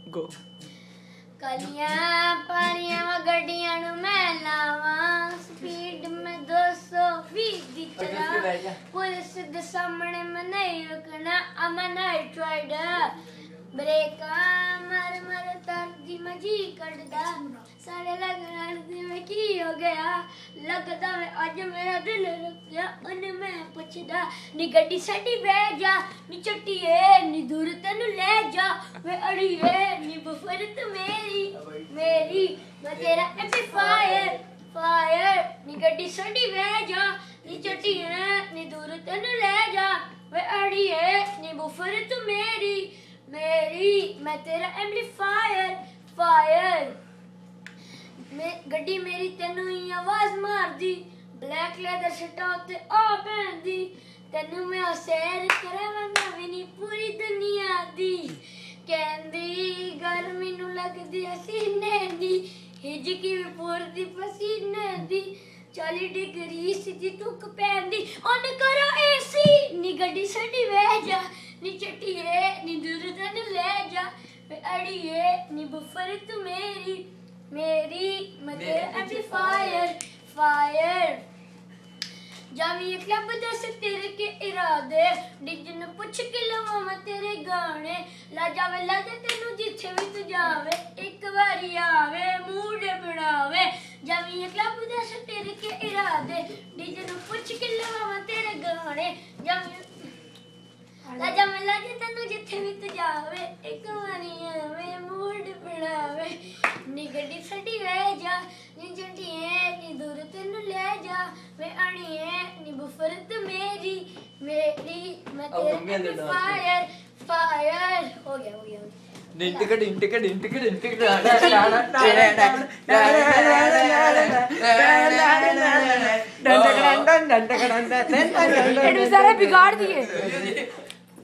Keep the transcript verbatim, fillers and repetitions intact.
गो कलियां पारियां व गड्डियां नु मैं लावां स्पीड में दो सौ बीस दी तरह पुलिस दे सामने मैं नहीं रुकना I'm a night rider ब्रेका मार मार तार दी मजी कटदा सारे लगना दी में की हो गया लगदा मैं आज मेरा दिल रुक गया उन मैं पुछदा नी गड्डी साडी बह जा नी चट्टीए नी दूर तैनू ले जा वे अड़िए नी बफर तू मेरी मेरी मैं तेरा एम्पलीफायर फायर नी गड्डी साडी बह जा नी चट्टीए नी दूर तैनू ले जा वे अड़िए नी बफर तू मेरी मेरी मैं तेरा एम्पलीफायर फायर मैं गड्डी मेरी तेनू ही आवाज मार दी ब्लैक लेदर शर्ट उत्ते आ पहन दी तेनू मैं सैर करावांगा भी नहीं पूरी दुनिया दी कहंदी गर्मी नु लगदी सीने दी हिजकी भी पूरी पसीने दी चालीस डिग्री सीधी धुक पैंदी ओन करो एसी नी गड्डी साडी वह जा नी चट्टीए नी दूर तैनू ले जा वे अड़िए नी बफर तू मेरी मेरी मैं तेरा एम्पलीफायर फायर जावी क्लब दस तेरे के इरादे डीजे ने पूछ के लवा मैं तेरे गाने ला जावे ला दे तेनू जिथे भी तू जावे एक बारी आवे मूड बनावे जावी क्लब दस तेरे के इरादे डीजे ने पूछ के लवा मैं तेरे गाने जावी ला जावे ला दे तेनू जिथे भी तू जावे एक बारी आवे मूड बनावे नी गड्डी साडी वह जा नी जंडिए नी दूर तैनू ले जा मैं अड़िए नी बफर तू मेरी मेरी मैं तेरा फायर फायर हो गया हो गया टिकट टिकट टिकट टिकट सारा बिगाड़ दिए।